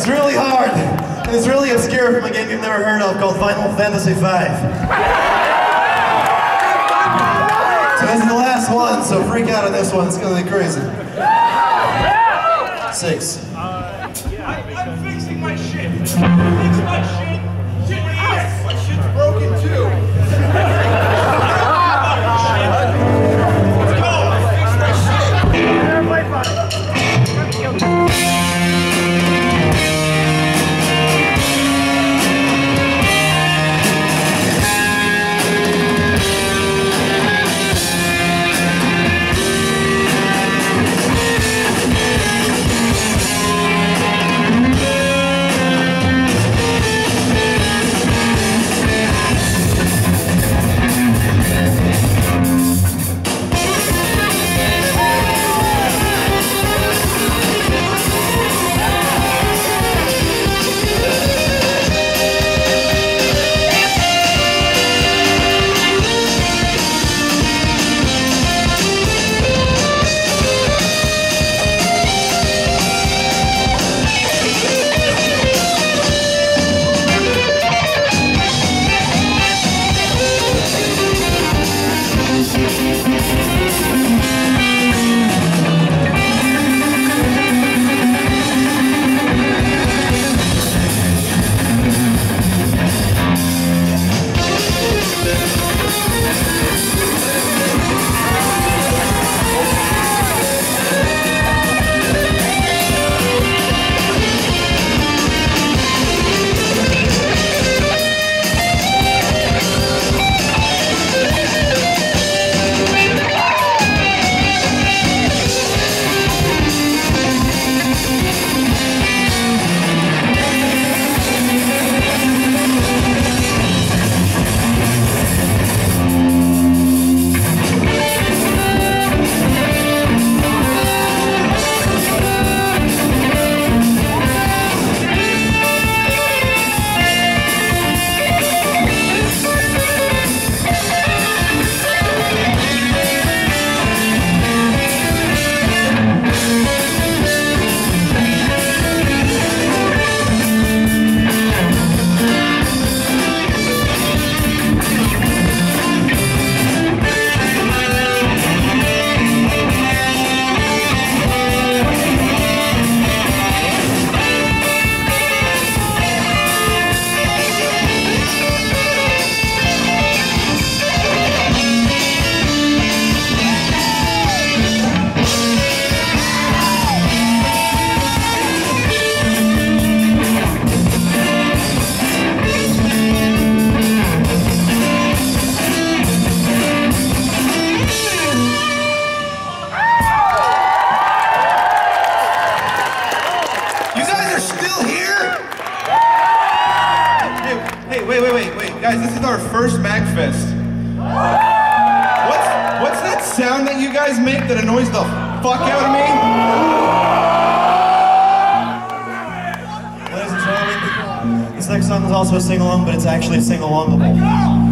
It's really hard, and it's really obscure from a game you've never heard of called Final Fantasy V. So this is the last one, so freak out on this one, it's gonna be crazy. 6. I'm fixing my shit. Fix my shit. Shit, yes. My shit's broken too. Let's go. Fix my shit. Wait, guys, this is our first MagFest. What's that sound that you guys make that annoys the fuck out of me? Ladies and gentlemen, this next song is also a sing-along, but it's actually sing-alongable.